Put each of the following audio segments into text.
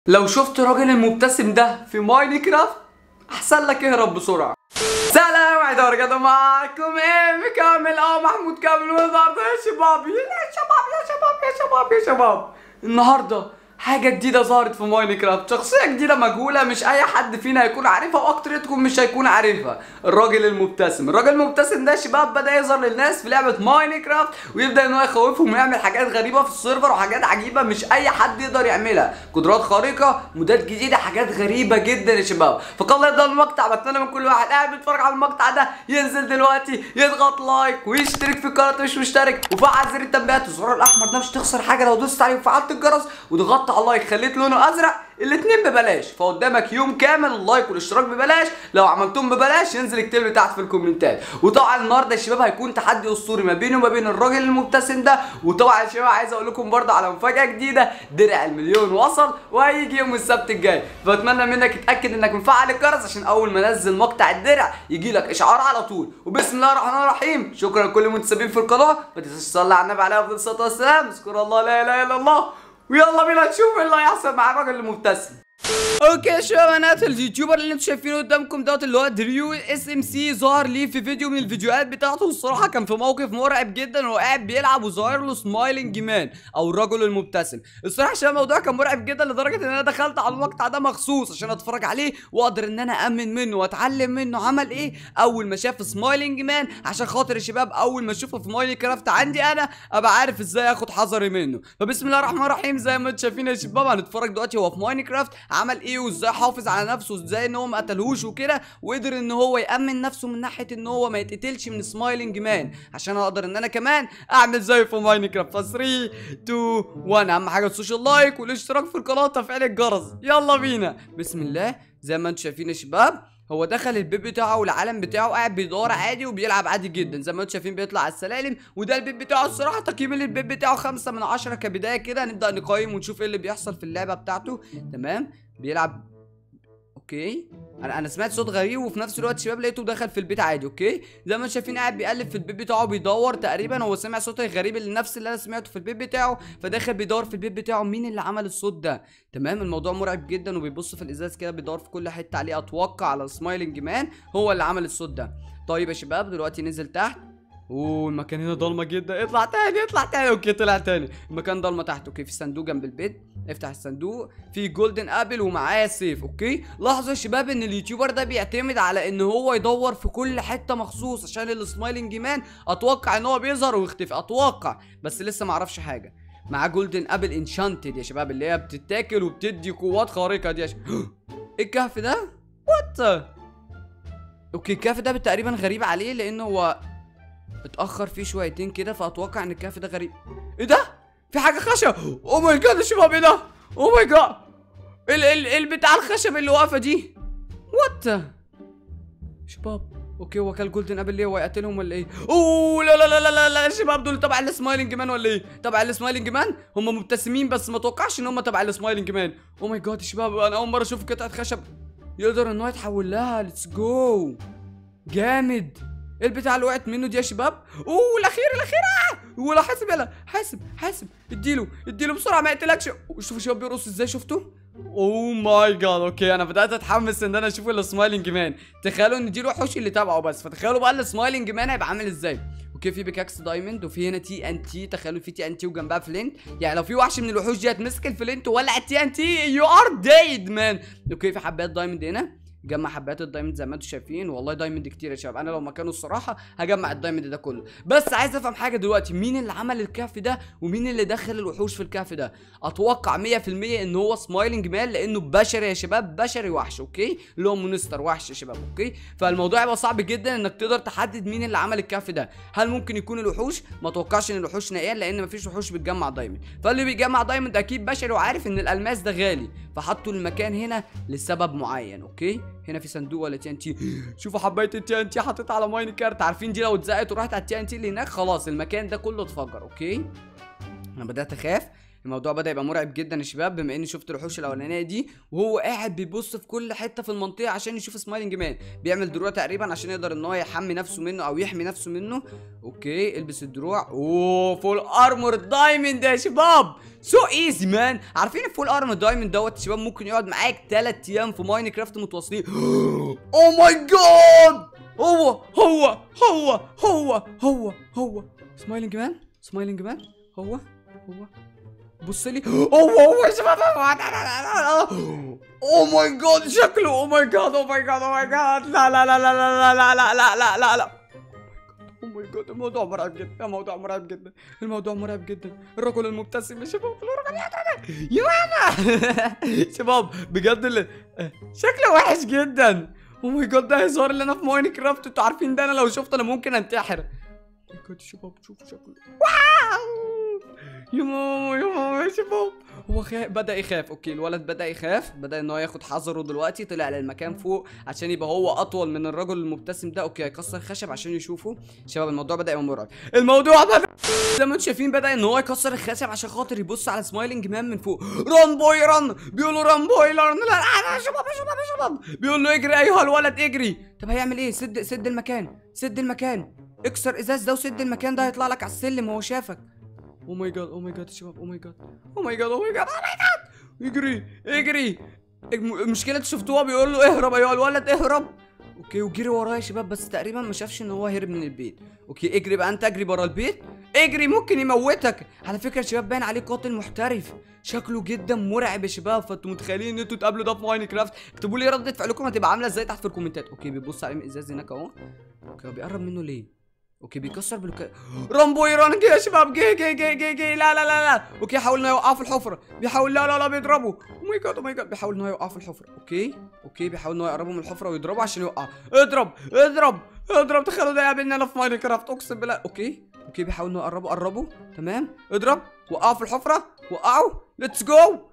لو شفت الراجل المبتسم ده في ماينكرافت احسن لك اهرب بسرعه. سلام عليكم ورجعت معاكم كامل محمود كامل النهارده يا شباب يا شباب النهارده حاجه جديده ظهرت في ماينكرافت، شخصيه جديده مجهوله مش اي حد فينا هيكون عارفها واكترتكم مش هيكون عارفها. الراجل المبتسم ده يا شباب بدا يظهر للناس في لعبه ماينكرافت ويبدا ان هو يخوفهم ويعمل حاجات غريبه في السيرفر وحاجات عجيبه مش اي حد يقدر يعملها، قدرات خارقه، مودات جديده، حاجات غريبه جدا يا شباب. فقبل يبدا المقطع بتمنى من كل واحد قاعد بيتفرج على المقطع ده ينزل دلوقتي يضغط لايك ويشترك في القناه مش مشترك وفعل زر التنبيهات والزرار الاحمر ده مش تخسر حاجه لو دوست عليه وفعلت الجرس وضغطت على اللايك خليت لونه ازرق، الاتنين ببلاش. فقدامك يوم كامل اللايك والاشتراك ببلاش، لو عملتهم ببلاش ينزل اكتب لي تحت في الكومنتات. وطبعا النهارده يا شباب هيكون تحدي اسطوري ما بيني وما بين الراجل المبتسم ده. وطبعا يا شباب عايز اقول لكم برضه على مفاجاه جديده، درع المليون وصل وهيجي يوم السبت الجاي، فاتمنى منك تتاكد انك مفعل الجرس عشان اول ما انزل مقطع الدرع يجي لك اشعار على طول. وبسم الله الرحمن الرحيم، شكرا لكل المنتسبين في القناه، ما تنساش تصلي على النبي عليه افضل الصلاه والسلام، اذكر الله لا اله الا الله، ويلا بينا نشوف ايه اللي هيحصل مع الراجل المبتسم. اوكي يا شباب، انا اليوتيوبر اللي انتم شايفينه قدامكم دوت اللي هو دريو اس ام سي ظهر لي في فيديو من الفيديوهات بتاعته. الصراحه كان في موقف مرعب جدا وهو قاعد بيلعب وظاهر له سمايلنج مان او الرجل المبتسم. الصراحه يا شباب الموضوع كان مرعب جدا لدرجه ان انا دخلت على المقطع ده مخصوص عشان اتفرج عليه واقدر ان انا امن منه واتعلم منه عمل ايه اول ما شاف سمايلنج مان، عشان خاطر يا شباب اول ما اشوفه في ماينكرافت عندي انا ابقى عارف ازاي اخد حذري منه. فبسم الله الرحمن الرحيم، زي ما انتم شايفين يا شباب هنتفرج دلوقتي هو في ماينكرافت عمل ايه وازاي حافظ على نفسه وازاي ان هو ما قتلهوش وكده، وقدر ان هو يامن نفسه من ناحيه ان هو ما يتقتلش من سمايلنج مان عشان اقدر ان انا كمان اعمل زيه في ماينكرافت. 3 2 1، اهم حاجه السوشيال لايك والاشتراك في القناه وتفعيل الجرس. يلا بينا بسم الله. زي ما انتم شايفين يا شباب هو دخل البيت بتاعه والعالم بتاعه قاعد بيدور عادي وبيلعب عادي جدا زي ما انتم شايفين بيطلع على السلالم، وده البيت بتاعه. الصراحه تقييم للبيت بتاعه 5 من 10 كبدايه كده. نبدا نقيم ونشوف ايه اللي بيحصل في اللعبه بتاعته. تمام بيلعب اوكي. انا سمعت صوت غريب وفي نفس الوقت شباب لقيته دخل في البيت عادي. اوكي زي ما انتم شايفين قاعد بيقلب في البيت بتاعه بيدور، تقريبا هو سمع صوت غريب اللي نفس اللي انا سمعته في البيت بتاعه فداخل بيدور في البيت بتاعه مين اللي عمل الصوت ده. تمام الموضوع مرعب جدا وبيبص في الازاز كده بيدور في كل حته عليه، اتوقع على سمايلنج مان هو اللي عمل الصوت ده. طيب يا شباب دلوقتي نزل تحت. اوه المكان هنا ضلمه جدا، اطلع تاني. اوكي طلع تاني، المكان ضلمه تحت. اوكي في صندوق جنب البيت، افتح الصندوق في جولدن ابل ومعاه سيف. اوكي لاحظوا يا شباب ان اليوتيوبر ده بيعتمد على ان هو يدور في كل حته مخصوص عشان السمايلنج مان. اتوقع ان هو بيظهر ويختفي اتوقع، بس لسه ما اعرفش حاجه. معاه جولدن ابل انشانتد يا شباب اللي هي بتتاكل وبتدي قوات خارقه دي يا شباب. ايه الكهف ده؟ وات؟ اوكي الكهف ده تقريبا غريب عليه لانه هو اتأخر فيه شويتين كده، فأتوقع إن الكهف ده غريب. إيه ده؟ في حاجة خشب. أوه ماي جاد يا شباب إيه ده؟ أوه ماي جاد البتاع الخشب اللي واقفة دي. وات؟ شباب اوكي هو كان جولدن ابل ليه؟ هو يقتلهم ولا ايه؟ اوه لا لا لا لا لا يا شباب دول تبع السمايلنج مان ولا ايه؟ تبع السمايلنج مان؟ هم مبتسمين بس ما اتوقعش ان هم تبع السمايلنج مان. اوه ماي جاد يا شباب انا اول مرة اشوف قطعة خشب يقدر ان هو يتحول لها. ليتس جو جامد. ايه البتاع اللي وقعت منه دي يا شباب؟ اوه الاخير ولا حاسب. يلا حاسب اديله بسرعه ما يقتلكش. شوفوا شباب بيرقص ازاي، شفتوا؟ اوه ماي جاد. اوكي انا بدات اتحمس ان انا اشوف السمايلنج مان. تخيلوا ان دي الوحوش اللي تابعه بس، فتخيلوا بقى السمايلنج مان هيبقى عامل ازاي. اوكي في بيكاكس دايموند وفي هنا تي ان تي، تخيلوا في تي ان تي وجنبها فلينت، يعني لو في وحش من الوحوش دي هتمسك الفلينت وولع التي ان تي يو ار ديد مان. اوكي في حبات دايموند هنا، جمع حبات الدايموند زي ما انتم شايفين. والله دايموند كتير يا شباب، انا لو مكانه الصراحه هجمع الدايموند ده كله. بس عايز افهم حاجه دلوقتي، مين اللي عمل الكهف ده ومين اللي دخل الوحوش في الكهف ده؟ اتوقع 100% ان هو سمايلنج مان لانه بشري يا شباب، بشري وحش. اوكي اللي هو مونستر وحش يا شباب. اوكي فالموضوع هيبقى صعب جدا انك تقدر تحدد مين اللي عمل الكهف ده. هل ممكن يكون الوحوش؟ ما اتوقعش ان الوحوش نهائيا لان مفيش وحوش بتجمع دايموند، فاللي بيجمع دايموند اكيد بشري وعارف ان الالماس ده غالي فحطوا المكان هنا لسبب معين. اوكي هنا في صندوق ولا تي ان تي. شوفوا حبايه التي ان تي حطيتها على ماينكرافت، عارفين دي لو اتزقت ورحت على التي ان تي اللي هناك خلاص المكان ده كله اتفجر. اوكي انا بدات اخاف الموضوع بدأ يبقى مرعب جدا يا شباب، بما اني شفت الوحوش الاولانيه دي وهو قاعد بيبص في كل حته في المنطقه عشان يشوف سمايلنج مان. بيعمل دروع تقريبا عشان يقدر ان هو يحمي نفسه منه او يحمي نفسه منه. اوكي البس الدروع. اوه فول ارمور دايموند يا شباب، سو ايزي مان. عارفين الفول ارمور دايموند دوت يا شباب ممكن يقعد معاك 3 ايام في ماينكرافت متواصلين. اوه ماي جاد، هو سمايلنج مان، سمايلنج مان هو بص لي. هو يا شباب. اوه ماي جاد شكله. اوه ماي جاد لا لا لا لا لا لا لا لا لا لا لا. اوه ماي جاد الموضوع مرعب جدا، الموضوع مرعب جدا، الموضوع مرعب جدا. الرجل المبتسم يا شباب، يا ماما شباب بجد اللي شكله وحش جدا. اوه ماي جاد ده هزار اللي انا في ماينكرافت، انتوا عارفين ده انا لو شفته انا ممكن انتحر. بجد شباب شوفوا شكله. واو يا ماما يا شباب. هو بدأ يخاف. اوكي الولد بدأ يخاف، بدأ ان هو ياخد حذره دلوقتي. طلع للمكان فوق عشان يبقى هو اطول من الرجل المبتسم ده. اوكي هيكسر خشب عشان يشوفه. شباب الموضوع بدأ يبقى مرعب، الموضوع بدأ زي ما انتم شايفين بدأ ان هو يكسر الخشب عشان خاطر يبص على سمايلنج مان من فوق. ران بوي ران، بيقولوا ران بوي ران. لا يا شباب يا شباب يا شباب، بيقول له اجري ايها الولد اجري. طب هيعمل ايه؟ سد المكان، سد المكان، اكسر ازاز ده وسد المكان ده، هيطلع لك على السلم وهو شافك. اوه ماي جاد، اوه ماي جاد يا شباب، اوه ماي جاد، اوه ماي جاد، اوه ماي جاد، اوه ماي جاد. اجري اجري. المشكلة شفتوها بيقول له اهرب ايها الولد اهرب. اوكي وجري وراه يا شباب، بس تقريبا ما شافش ان هو هرب من البيت. اوكي اجري بقى انت، اجري برا البيت، اجري ممكن يموتك. على فكرة يا شباب باين عليه قاتل محترف، شكله جدا مرعب يا شباب. فانتوا متخيلين ان انتوا تقابلوا ده في ماينكرافت؟ اكتبوا لي ردة فعلكم هتبقى عاملة ازاي تحت في الكومنتات. اوكي بيبص عليه من ازاز هناك اهو. اوكي هو بيقرب منه ليه؟ اوكي بيكسر بلوكات. رامبو يران جه يا شباب، جه لا لا لا لا. اوكي حاول انه يوقعه في الحفره، بيحاول لا لا لا بيضربه. او ماي جاد او ماي جاد، بيحاول انه يوقعه في الحفره. اوكي بيحاول انه يقربه من الحفره ويضربه عشان يوقعه. اضرب تخيلوا ده يقابلني انا في ماينكرافت اقسم بالله. اوكي بيحاول انه قربه تمام. اضرب، وقعه في الحفره، وقعه. ليتس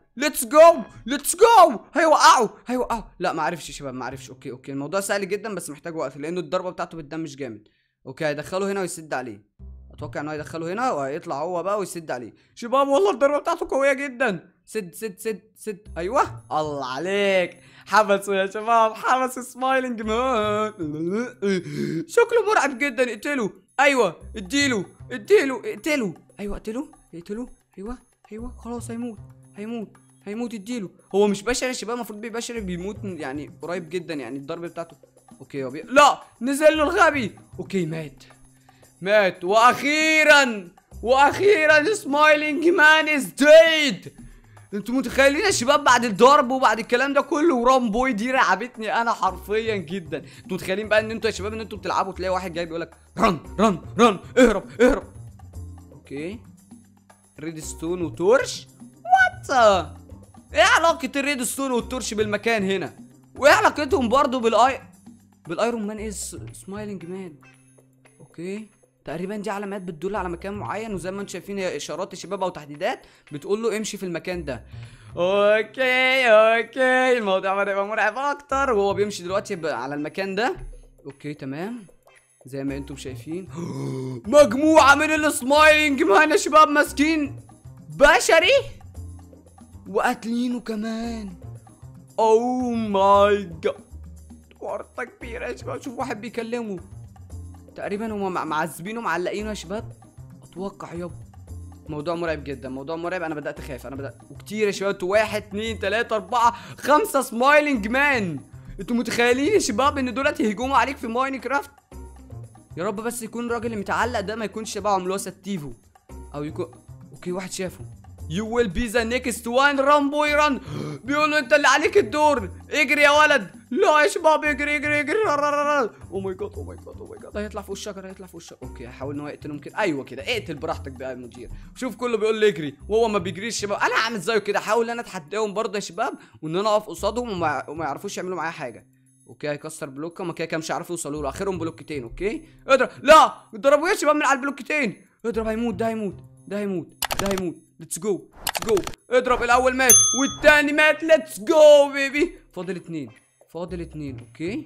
جو. هيوقعه. لا ما عرفش يا شباب، ما عرفش. اوكي الموضوع سهل جدا بس محتاج وقت لانه الضربه بتاعته بتدمج جامد. اوكي هيدخله هنا ويسد عليه. اتوقع انه هيدخله هنا وهيطلع هو بقى ويسد عليه. شباب والله الضربه بتاعته قويه جدا. سد. ايوه الله عليك، حبسوا يا شباب، حبسوا سمايلنج مان. شكله مرعب جدا. اقتله. ايوه اديله. ايوه اقتله. ايوه خلاص هيموت. اديله. هو مش بشري يا شباب، المفروض بشري بيموت يعني قريب جدا يعني الضرب بتاعته. اوكي هو لا نزل له الغبي. اوكي مات واخيرا سمايلنج مان از ديد. انتوا متخيلين يا شباب بعد الضرب وبعد الكلام ده كله ورام بوي دي رعبتني انا حرفيا جدا. انتوا متخيلين بقى ان انتوا يا شباب ان انتوا بتلعبوا تلاقي واحد جاي بيقول لك رن اهرب. اوكي ريد ستون وتورش. وات ايه علاقة الريد ستون والتورش بالمكان هنا؟ وايه علاقتهم برضو بالايرون مان از سمايلنج مان؟ اوكي تقريبا دي علامات بتدل على مكان معين، وزي ما انتم شايفين هي اشارات يا شباب او تحديدات بتقول له امشي في المكان ده. اوكي الموضوع بدأ يبقى مرعب اكتر وهو بيمشي دلوقتي على المكان ده. اوكي تمام زي ما انتم شايفين مجموعة من السمايلنج مان يا شباب ماسكين بشري وقاتلينه كمان. اوه ماي جاد ورطة كبيرة يا شباب. شوف واحد بيكلمه تقريبا هم معذبينه معلقينه يا شباب اتوقع. يابا موضوع مرعب جدا، موضوع مرعب. انا بدأت اخاف وكتير يا شباب. انتوا 1 2 3 4 5 سمايلنج مان. انتوا متخيلين يا شباب ان دولت يهجموا عليك في ماينكرافت؟ يا رب بس يكون الراجل اللي متعلق ده ما يكونش شبههم اللي هو ستيفو او يكون. اوكي واحد شافه. You will be the next one run boy run. بيقولوا انت اللي عليك الدور، اجري يا ولد. لا يا شباب اجري. او ماي جاد هيطلع فوق الشجره. اوكي هحاول ان هو يقتلهم كده. ايوه كده اقتل براحتك بقى يا مدير. شوف كله بيقول لي اجري وهو ما بيجريش شباب. انا هعمل زيه كده، احاول ان انا اتحداهم برضه يا شباب وان انا اقف قصادهم وما يعرفوش يعملوا معايا حاجه. اوكي هيكسر بلوكه وما كده مش هيعرفوا يوصلوا له، اخرهم بلوكتين. اوكي اضرب. لا اضربوا يا شباب من على البلوكتين. اضرب هيموت ده هيموت. ليتس جو اضرب. الاول مات والتاني مات. ليتس جو بيبي. فاضل اتنين. اوكي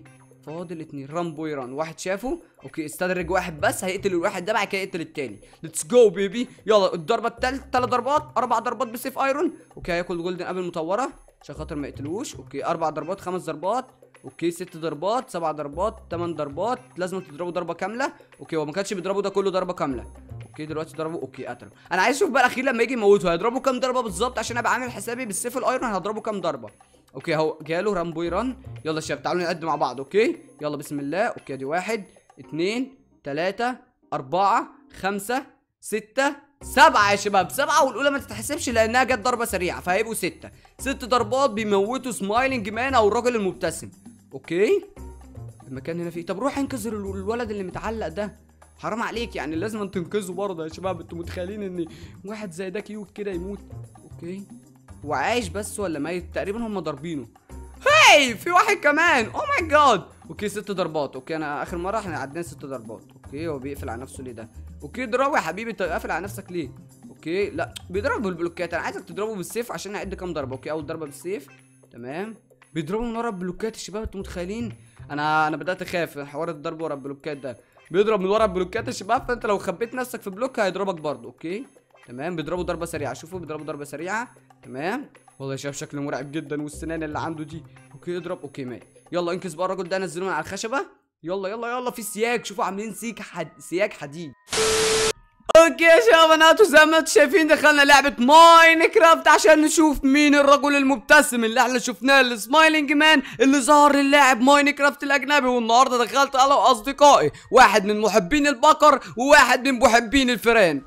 فاضل 2 رامبو يران. واحد شافه. اوكي استدرج واحد بس، هيقتل الواحد ده بعد كده يقتل التاني. ليتس جو بيبي. يلا الضربه الثالثه، 3 ضربات 4 ضربات بسيف ايرون. اوكي هياكل جولدن ابل مطوره عشان خاطر ما يقتلوش. اوكي 4 ضربات 5 ضربات. اوكي 6 ضربات 7 ضربات 8 ضربات. لازم تضربه ضربه كامله. اوكي هو ما كانش بيضربه ده كله ضربه كامله. اوكي دلوقتي ضربه. اوكي قتله. انا عايز اشوف بقى الاخير لما يجي يموته هيضربه كام ضربه بالظبط عشان ابقى عامل حسابي بالسيف الايرون هضربه كام ضربه. اوكي اهو جاله رامبو يران. يلا يا شباب تعالوا نقدم مع بعض. اوكي يلا بسم الله. اوكي ادي 1 2 3 4 5 6 7 يا شباب. 7 والاولى ما تتحسبش لانها جت ضربه سريعه فهيبقوا 6. 6 ضربات بيموتوا سمايلنج مان او الراجل المبتسم. اوكي المكان هنا فيه. طب روح انقذ الولد اللي متعلق ده، حرام عليك يعني لازم تنقذه برضه يا شباب. انتوا متخيلين ان واحد زي ده كيوت كده يموت؟ اوكي هو عايش بس ولا ميت؟ تقريبا هم ضاربينه. هاي في واحد كمان. او ماي جاد. اوكي 6 ضربات. اوكي انا اخر مره احنا عدينا 6 ضربات. اوكي هو بيقفل على نفسه ليه ده؟ اوكي اضربه يا حبيبي. انت قافل على نفسك ليه؟ اوكي لا بيضرب بالبلوكات. انا عايزك تضربه بالسيف عشان اعد كام ضربه. اوكي اول ضربه بالسيف تمام. بيضربوا من ورا البلوكات يا شباب. انتوا متخيلين؟ انا بدات اخاف حوار الضرب ورا البلوكات ده. بيضرب من ورا البلوكات يا شباب، فانت لو خبيت نفسك في بلوك هيضربك برضه. اوكي تمام. بيضربوا ضربه سريعه. شوفوا بيضربوا ضربه سريعه تمام. والله يا شباب شكله مرعب جدا والسنان اللي عنده دي. اوكي اضرب. اوكي مات. يلا انقذ بقى الراجل ده، نزلوه من على الخشبه. يلا يلا يلا في سياج. شوفوا عاملين سياج حديد. اوكي يا شباب زي ما انتم شايفين دخلنا لعبه ماينكرافت عشان نشوف مين الرجل المبتسم اللي احنا شفناه السمايلنج مان اللي ظهر للاعب ماينكرافت الاجنبي. والنهارده دخلت انا واصدقائي، واحد من محبين البقر وواحد من محبين الفئران.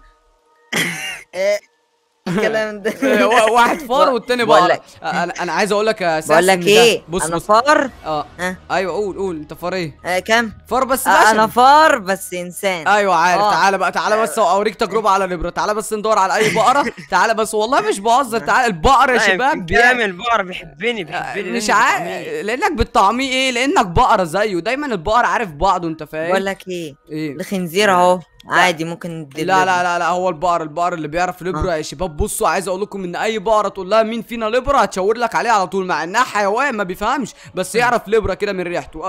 الكلام ده واحد فار والتاني بقرة. انا عايز اقول لك يا بقول لك ايه، بص انا فار. ايوه قول انت فار ايه؟ كام؟ فار بس انا فار بس انسان. ايوه عارف. تعالى بقى تعالى بس اوريك تجربه على ليبرا. تعالى بس ندور على اي بقره. تعالى بس والله مش بهزر. تعالى البقر يا شباب بيعمل البقر بيحبني مش عارف لانك بتطعميه ايه، لانك بقره زيه. دايما البقر عارف بعضه انت فاهم. بقول لك ايه الخنزير اهو عادي ممكن لا هو البقر اللي بيعرف ليبرا يا شباب. بصوا عايز اقول لكم ان اي بقره تقول لها مين فينا ليبرا هتشاور لك عليه على طول، مع انها حيوان ما بيفهمش بس يعرف ليبرا كده من ريحته.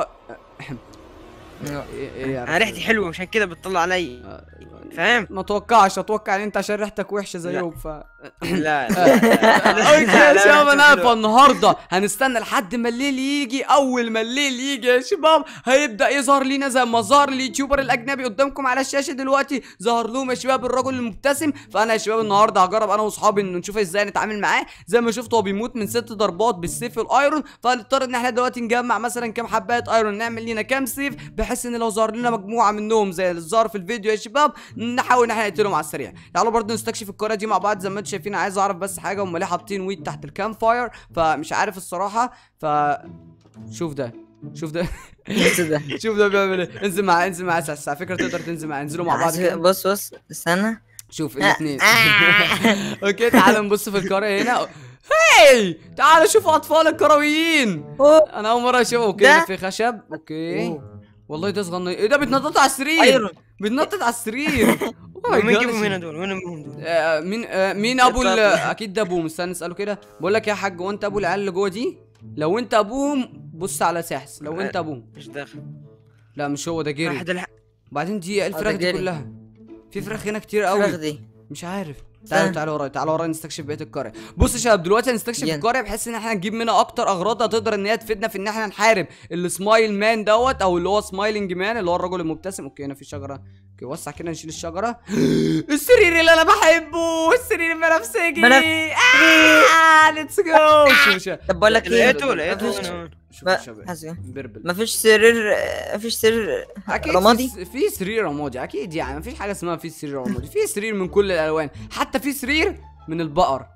انا ريحتي حلوه عشان كده بتطلع عليا فاهم. ما اتوقع ان انت عشان ريحتك وحشه زيهم لا اوكي يا شباب انا فالنهارده هنستنى لحد ما الليل يجي. اول ما الليل يجي يا شباب هيبدا يظهر لينا زي ما ظهر اليوتيوبر الاجنبي قدامكم على الشاشه دلوقتي. ظهر لهم يا شباب الرجل المبتسم. فانا يا شباب النهارده هجرب انا واصحابي ان نشوف ازاي نتعامل معاه. زي ما شفتوا هو بيموت من 6 ضربات بالسيف الايرون، فهنضطر ان احنا دلوقتي نجمع مثلا كام حبايه ايرون نعمل لينا كام سيف، بحيث ان لو ظهر لنا مجموعه منهم زي اللي ظهر في الفيديو يا شباب نحاول ان احنا نقتلهم على السريع. تعالوا برضه نستكشف القريه دي مع بعض. زي ما انتم شايفين عايز اعرف بس حاجه، هم ليه حاطين ويد تحت الكام فاير؟ فمش عارف الصراحه. شوف ده شوف ده بيعمل ايه. انزل معاه على فكره تقدر تنزل معاه. انزلوا مع بعض كده. بص استنى شوف الاثنين. اوكي تعالوا نبص في القريه هنا. هاي تعالوا شوفوا اطفال الكرويين. انا اول مره اشوفه. اوكي هنا في خشب. اوكي والله ده صغنن. ايه ده بيتنطط على السرير؟ بيتنطط على السرير. مين جابهم هنا دول؟ وين امهم دول؟ مين ابو اكيد ده ابوهم. استنى نساله كده. بقول لك يا حاج هو انت ابو العيال اللي جوه دي؟ لو انت ابوهم بص على ساحس. لو انت ابوهم مش داخل. لا مش هو ده جري. وبعدين دي الفراخ دي كلها. في فراخ هنا كتير قوي. مش عارف. تعالوا ورايا نستكشف بقيه القريه. بص يا شباب دلوقتي هنستكشف القريه بحيث ان احنا نجيب منها اكتر اغراض هتقدر ان هي تفيدنا في ان احنا نحارب السمايل مان دوت او اللي هو سمايلنج مان اللي هو الرجل المبتسم. اوكي هنا في شجره. اوكي وسع كده نشيل الشجره. السرير اللي انا بحبه، السرير البنفسجي. ليتس جو. طب بقول لك ايه، لقيته مفيش سرير رمادي. في سرير رمادي اكيد يعني. مفيش حاجه اسمها في سرير رمادي. في سرير من كل الالوان، حتى في سرير من البقر.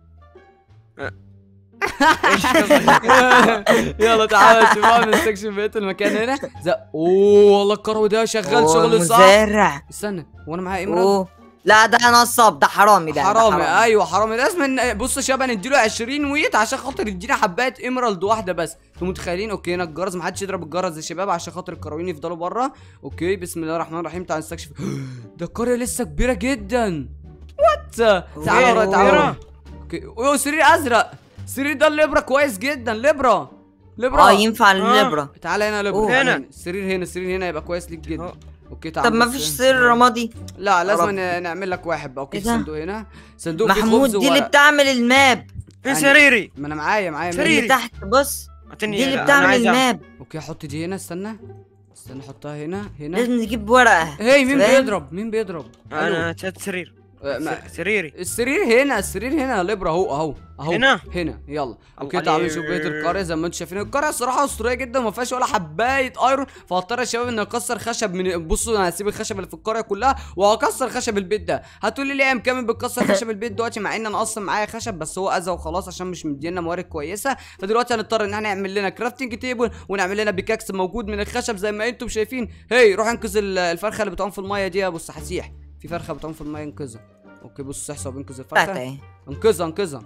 يلا تعالى يا شباب نستكشف بقيه المكان هنا. اوه والله الكروي ده شغال شغل صح. مزارع. استنى وانا معايا امرأة. لا ده نصاب، ده حرامي. ده حرامي. ايوه حرامي. لازم بص يا شباب نديله 20 ويت عشان خاطر يدينا حبايه ايمرالد واحده بس. انتوا متخيلين؟ اوكي هنا الجرس، محدش يضرب الجرس يا شباب عشان خاطر الكرويين يفضلوا بره. اوكي بسم الله الرحمن الرحيم. تعالى نستكشف. ده القريه لسه كبيره جدا. وات. تعالوا. اوكي سرير ازرق. السرير ده الليبرا كويس جدا. ليبرا لبرا ينفع الليبرا. تعالى هنا يا لبرا. أوه. هنا. السرير هنا، السرير هنا يبقى كويس ليك جدا. اوكي تعال طب ما بص فيش هنا. سر رمادي؟ لا لازم رب. نعمل لك واحد بقى. اوكي إيه ده؟ صندوق هنا، صندوق فيه محمود خبز دي اللي وورق. بتعمل الماب. فين سريري؟ ما انا معايا سريري. اللي تحت بص، اعطيني دي اللي أنا بتعمل عايز الماب. اوكي حط دي هنا، استنى احطها هنا لازم نجيب ورقة. هي مين فاهم؟ بيضرب؟ مين بيضرب؟ انا شفت سرير. سريري. السرير هنا، السرير هنا يا لبرا اهو. هنا؟ هنا يلا. اوكي عليك. تعالوا نشوف بيت القريه. زي ما انتم شايفين القريه الصراحه اسطوريه جدا، وما فيهاش ولا حبايه ايرون، فهضطر يا شباب اني اكسر خشب من بصوا انا هسيب الخشب اللي في القريه كلها وهكسر خشب البيت ده. هتقولي ليه يا مكمل بتكسر خشب البيت دلوقتي مع ان انا اصلا معايا خشب، بس هو اذى وخلاص عشان مش مدينا موارد كويسه. فدلوقتي هنضطر ان احنا نعمل لنا كرافتنج تيبل ونعمل لنا بيكاكس موجود من الخشب زي ما انتم شايفين. هي روح انقذ الفرخه اللي بتعوم في الميه دي. يا بص هسيح في فرخه بتعوم في الميه، انقذها. اوكي بص احسب انقذ الفرخه. انقذها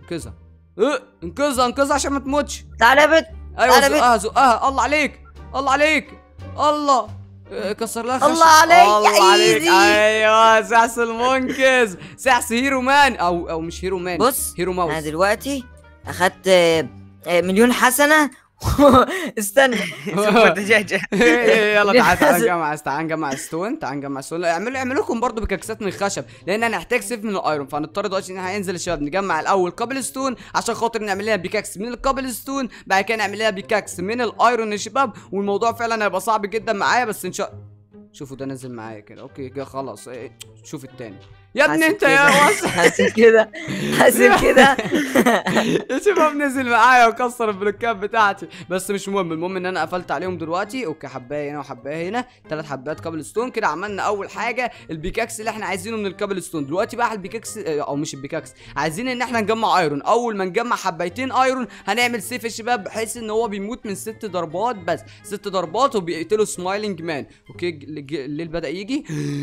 انقذها عشان ما تموتش. تعالى يا بت. ايوه زقها. الله عليك الله. كسر لها خشب. الله عليك الله عليك. ايزي. ايوه سحس المنقذ، سحس هيرو مان او مش هيرو مان، بص هيرو ماوس. انا دلوقتي اخدت مليون حسنة. استنى. سوبر دجاجة. يلا تعال نجمع ستون. اعملوا لكم برضه بكاكسات من الخشب لان هنحتاج سيف من الايرون، فهنضطر دلوقتي ان احنا هننزل يا شباب نجمع الاول كابل ستون عشان خاطر نعمل لنا بيكاكس من الكابل ستون، بعد كده نعمل لنا بيكاكس من الايرون يا شباب. والموضوع فعلا هيبقى صعب جدا معايا، بس ان شاء شوفوا ده نزل معايا كده. اوكي كده خلاص. شوف التاني يا ابني انت يا واسع. حاسب كده يا شباب نزل معايا وكسر البلوكات بتاعتي، بس مش مهم. المهم ان انا قفلت عليهم دلوقتي. اوكي حبايه هنا وحبايه هنا، 3 حبات كابل ستون. كده عملنا اول حاجه البيكاكس اللي احنا عايزينه من الكابل ستون. دلوقتي بقى البيكاكس او مش البيكاكس، عايزين ان احنا نجمع ايرون. اول ما نجمع حبايتين ايرون هنعمل سيف يا شباب، بحيث ان هو بيموت من 6 ضربات بس، 6 ضربات وبيقتلوا سمايلنج مان. اوكي الليل بدأ يجي.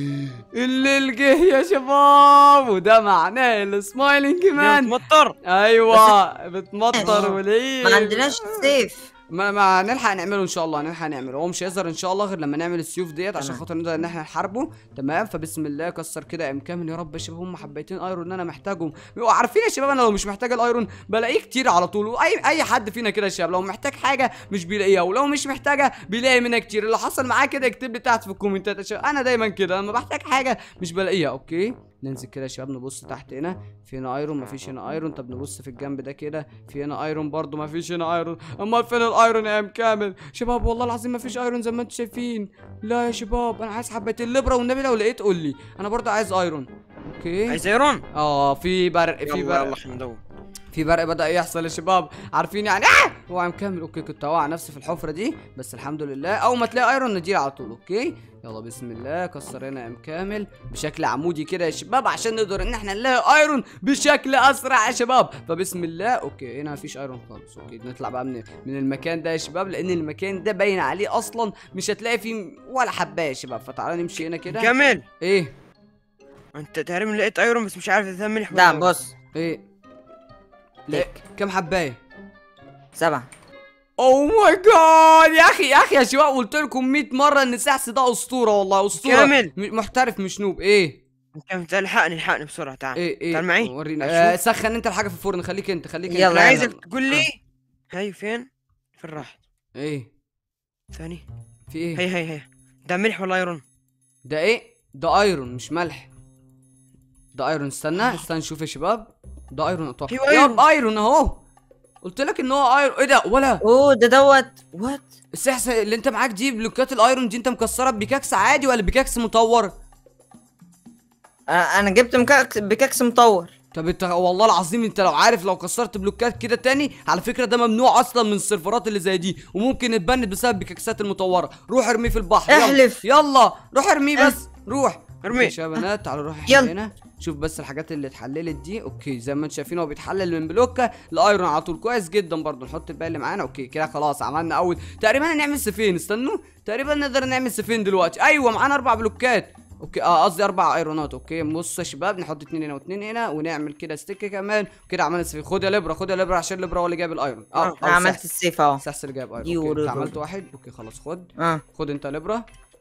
الليل جه يا شباب، وده معناه السمايلنج مان بتمطر. ايوه بتمطر وليه ما عندناش سيف. ما نلحق نعمله ان شاء الله. نعمله. هو مش هيظهر ان شاء الله غير لما نعمل السيوف ديت عشان خاطر نقدر ان احنا نحاربه. تمام. فبسم الله كسر كده ام كامل. يا رب يا شباب هم حبيتين ايرون ان انا محتاجهم. عارفين يا شباب انا لو مش محتاج الايرون بلاقيه كتير على طول. اي حد فينا كده يا شباب لو محتاج حاجه مش بيلاقيها، ولو مش محتاجه بيلاقي منها كتير. اللي حصل معاه كده اكتب لي تحت في الكومنتات يا شباب. انا دايما كده لما بحتاج حاجه مش بلاقيها. اوكي ننزل كده يا شباب نبص تحت هنا. في هنا ايرون؟ مفيش هنا ايرون. طب نبص في الجنب ده كده. في هنا ايرون برضو؟ مفيش هنا ايرون. امال فين الايرون يا ام كامل؟ شباب والله العظيم مفيش ايرون زي ما انتم شايفين. لا يا شباب انا عايز حبتين الليبرا والنبي لو لقيت قول لي. انا برضو عايز ايرون. اوكي عايز ايرون؟ في برق يلا حمدو. في برق بدأ يحصل يا شباب. عارفين يعني هو مكمل. اوكي كنت اوقع نفسي في الحفره دي بس الحمد لله. اول ما تلاقي ايرون ندير على طول. اوكي يلا بسم الله. كسر هنا يا كامل بشكل عمودي كده يا شباب عشان نقدر ان احنا نلاقي ايرون بشكل اسرع يا شباب. فبسم الله. اوكي هنا مفيش ايرون خالص. اوكي نطلع بقى من المكان ده يا شباب، لان المكان ده باين عليه اصلا مش هتلاقي فيه ولا حبايه يا شباب. فتعالى نمشي هنا كده. كامل ايه انت تقريبا لقيت ايرون بس مش عارف اذا ملح لا بص. ايه لا كم حبايه؟ 7. اوه ماي جاد يا اخي يا شباب قلت لكم 100 مره ان سحس ده اسطوره والله اسطوره. كامل محترف مش نوب. ايه انت الحقني بسرعه. تعال ايه تعال معي ورينا. سخن انت الحاجه في الفرن. خليك انت يلا انا عايزك تقول لي هي فين راحت. ايه ثاني في ايه؟ هي ده ملح ولا ايرون؟ ده ايه؟ ده ايرون مش ملح. ده ايرون. استنى نشوف يا شباب. ده ايرون اتوقع. يا ايرون اهو. قلت لك ان هو ايرون. ايه ده ولا اوه ده دوت وات السحس اللي انت معاك دي بلوكات الايرون دي انت مكسرها ببيكاكس عادي ولا بيكاكس مطور؟ انا جبت بيكاكس مطور. طب انت والله العظيم انت لو عارف لو كسرت بلوكات كده تاني على فكره ده ممنوع اصلا من السيرفرات اللي زي دي وممكن يتبند بسبب بيكاكسات المطوره. روح ارميه في البحر. احلف. يلا روح ارميه بس. روح ارميه يا شباب. تعالوا نروح هنا. شوف بس الحاجات اللي اتحللت دي. اوكي زي ما انتم شايفين هو بيتحلل من بلوكه الايرون على طول. كويس جدا برضه. نحط الباقي اللي معانا. اوكي كده خلاص عملنا اول تقريبا هنعمل سيفين. استنوا تقريبا نقدر نعمل سيفين دلوقتي. ايوه معانا 4 بلوكات. اوكي قصدي 4 ايرونات. اوكي بصوا يا شباب نحط 2 هنا و2 هنا ونعمل كده ستيك كمان. كده عملنا سيفين. خد يا لبرا عشان لبرا هو اللي جاب الايرون. انا عملت السيف اهو. سحس اللي جاب ايرون. اوكي عملت واحد. اوكي خلاص خد. خد انت لبرا.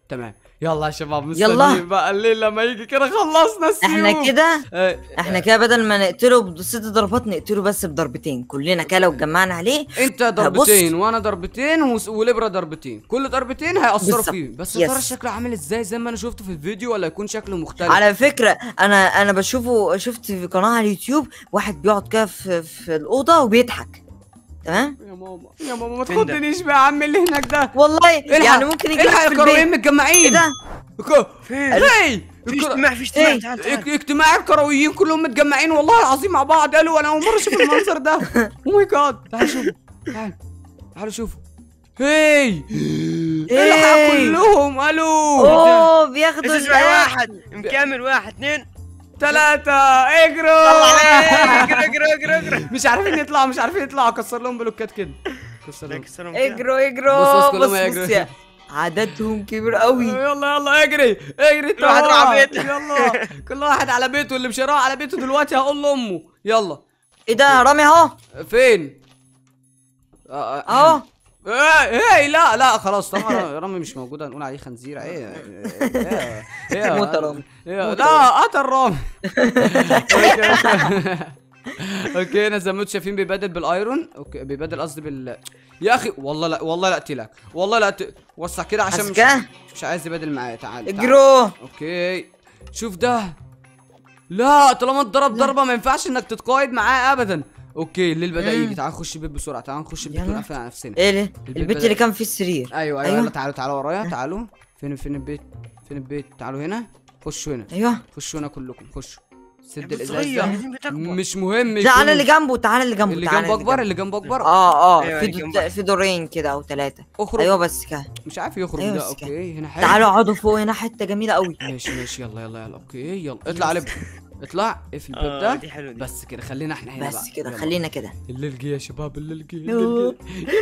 تمام يلا يا شباب يلا. مستنيين بقى الليل لما يجي كده خلصنا السيوف. احنا كده آه، احنا كده بدل ما نقتله ب6 ضربات نقتله بس بضربتين كلنا كده لو اتجمعنا عليه. انت ضربتين وانا ضربتين وليبرا ضربتين، كل ضربتين هيأثروا بالظبط. فيه. بس يا ترى يس. شكله عامل ازاي زي ما انا شفته في الفيديو ولا يكون شكله مختلف؟ على فكرة انا بشوفه، شفت في قناة على اليوتيوب واحد بيقعد كده في الأوضة وبيضحك. تمام. يا ماما يا ماما ما فين ده؟ تخضنيش بقى يا عم اللي هناك ده. والله الحق، يعني ممكن يجي الحق في الكرويين البيت. متجمعين. ايه ده؟ فين؟ هي في اجتماع، في اجتماع، إيه؟ تعال تعال. اجتماع الكرويين كلهم متجمعين والله العظيم مع بعض. قالوا انا اول مره اشوف المنظر ده. او ماي جاد، تعالوا شوفوا، تعالوا شوفوا. هي الحق كلهم قالوا اوه بياخدوا اسمع، واحد مكمل، واحد اثنين 3 اجروا. اجري اجري اجري اجري. مش عارفين يطلعوا مش عارفين يطلعوا. كسر لهم بلوكات كده. كسر لهم. كسرهم كده. اجروا بص اجروا. كلهم بص يجروا. يا- عددهم كبير قوي. يلا يلا اجري اجري كل واحد راح طبعا. بيته. يلا كل واحد على بيته. اللي مش هيروح على بيته دلوقتي هقول لامه. يلا ايه ده رامي اهو فين؟ اهو. ايه لا لا خلاص طبعا رامي مش موجوده هنقول عليه خنزير. موت يا رامي. موت يا لا قتل رامي. اوكي انا زي ما انتم شايفين بيبادل بالايرون. اوكي بيبادل قصدي يا اخي والله لا والله لا اقتلك والله لا وسع كده عشان مش عايز يبادل معايا. تعال اجروا. اوكي شوف ده. لا طالما اتضرب ضربه ما ينفعش انك تتقايد معاه ابدا. اوكي الليل بدا يجي. تعال نخش البيت بسرعه. تعال نخش البيت يلا. ونقفل على نفسنا. ايه ده؟ البيت البيت بدأ- اللي كان فيه السرير. ايوه أيوة. يلا تعالوا ورايا. تعالوا فين البيت؟ فين البيت؟ تعالوا هنا. خشوا هنا. ايوه. خشوا هنا كلكم. خشوا. سد البيت الازاز صغير، ده. عايزين بيت أكبر. مش مهم تعالى يكون- اللي جنبه، تعالى اللي جنبه، اللي تعالى جنبه اكبر. اللي جنبه اكبر. أيوة، في اللي جنبه. في دورين كده او 3. اخرج. ايوه بس كده. مش عارف يخرج أيوة ده. بس كده. اوكي هنا حلو. تعالوا اقعدوا فوق هنا حته جميله قوي. ماشي يلا يلا يلا. اوكي يلا اطلع على اطلع اقفل الباب ده. دي حلوه دي. بس كده خلينا احنا هنا بقى. بس كده يلا. خلينا كده. الليل جه يا شباب. الليل جه. أوه. يا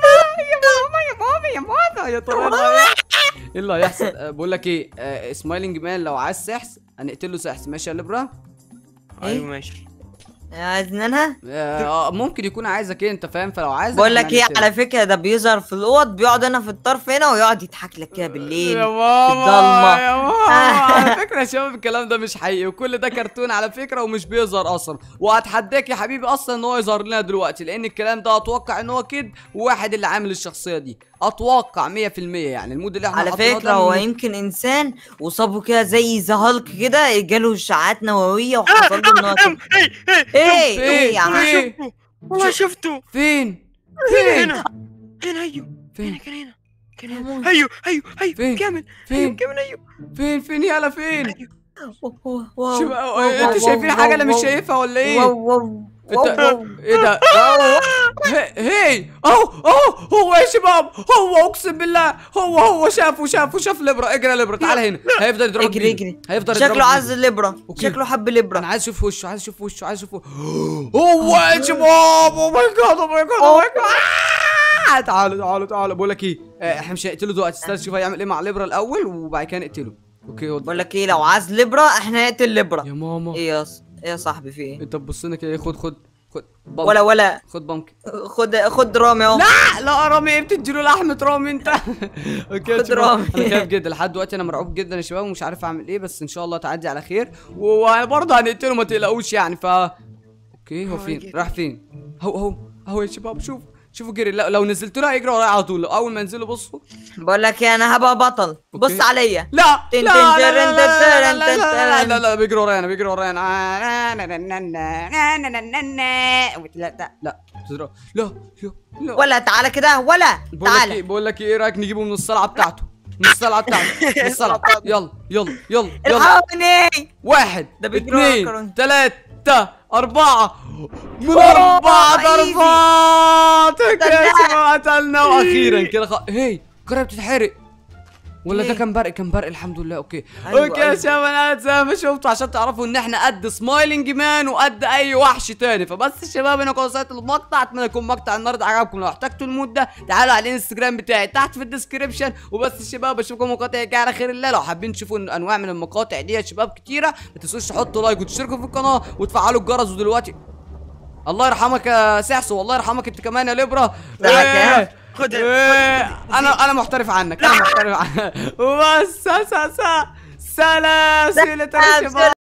ماما يا ترى ايه اللي هيحصل؟ بقول لك ايه سمايلنج مان لو عايز سحس هنقتله سحس. ماشي يا لبرا؟ ايوه ماشي. عايزين انا ممكن يكون عايزك انت فاهم. فلو عايزك بقول لك إحنا ايه، هنقتله. على فكره ده بيظهر في الاوض، بيقعد هنا في الطرف هنا ويقعد يضحك لك كده بالليل يا في ماما الضلمه. يا ماما على فكره يا شباب الكلام ده مش حقيقي وكل ده كرتون على فكره ومش بيظهر اصلا. واتحداك يا حبيبي اصلا ان هو يظهر لنا دلوقتي لان الكلام ده اتوقع ان هو كده وواحد اللي عامل الشخصيه دي. اتوقع 100% يعني المود اللي احنا على حاطينه فكره ده هو يمكن انسان وصابه كده زي ذا هالك كده، جاله اشعاعات نوويه وحصل له ان هو كده. ايه ايه يا عم. إيه؟ والله شفته. فين؟ هنا هنا. ايوه فين؟ كان هنا كان هنا. ايوه ايوه فين؟ ايوه كامل. فين؟ ايوه كامل. ايوه فين يالا فين؟ واو. انتوا شايفين حاجه انا مش شايفها ولا ايه؟ واو ايه ده؟ هي اهو هو يا شباب. هو اقسم بالله هو شاف ليبرا. اجري يا ليبرا تعال هنا. هيفضل يضربك اجري بيه. اجري. هيفضل يضربك شكله بيه. عايز الليبرا. أوكي. شكله حب الليبرا. انا عايز اشوف وشه هو يا شباب. او ماي جاد او ماي جاد. تعالوا بقول لك ايه احنا مش هنقتله دلوقتي. استنى شوف هيعمل ايه مع ليبرا الاول وبعد كده نقتله. اوكي بقول لك ايه، لو عايز ليبرا احنا نقتل ليبرا. يا ماما ايه يا صاحبي في ايه؟ انت تبص لنا كده. خد بامك. ولا خد بامك. خد رامي اهو. لا رامي ايه بتديله لحمة رامي انت؟ اوكي يا خد شباب، رامي. انا خايف جدا لحد دلوقتي. انا مرعوب جدا يا شباب ومش عارف اعمل ايه بس ان شاء الله تعدي على خير وبرضه هنقتله ما تقلقوش يعني. اوكي هو فين؟ راح فين؟ هو يا شباب شوفوا جري. لو نزلت له هيجري ورايا على طول. اول ما انزله بصوا. بقول لك ايه، انا هبقى بطل. بص عليا. لا تن لا تن لا ترن لا تن لا ترن لا تن لا تن. لا بيجري ورايا لا لا ولا تعالى كده ولا تعالى. بقول لك ايه رايك نجيبه من الصلعه بتاعته. من الصلعه يلا الحقني. 1 ده بيجري ورا 2 الكرون. 3 4 من أوه، 4 إيزي. ضربات. يا استنى. شباب قتلنا واخيرا كده هي قربت تتحرق ولا ده ليه؟ كان برق الحمد لله. اوكي أيوة، اوكي يا أيوة. شباب انا زي ما شفتوا عشان تعرفوا ان احنا قد سمايلنج مان وقد اي وحش تاني. فبس الشباب انا كنت وصلت المقطع. اتمنى يكون مقطع النهارده عجبكم. لو احتجتوا المود ده تعالوا على الانستجرام بتاعي تحت في الديسكربشن. وبس الشباب اشوفكم مقاطع جايه على خير الله. لو حابين تشوفوا انواع من المقاطع دي يا شباب كتيره ما تنسوش تحطوا لايك وتشتركوا في القناه وتفعلوا الجرس. ودلوقتي الله يرحمك يا سحس والله يرحمك انت كمان يا ليبرا. ساعة كام؟ خدها. انا محترف عنك، انا محترف عنك. وبس سلاسل الشباب.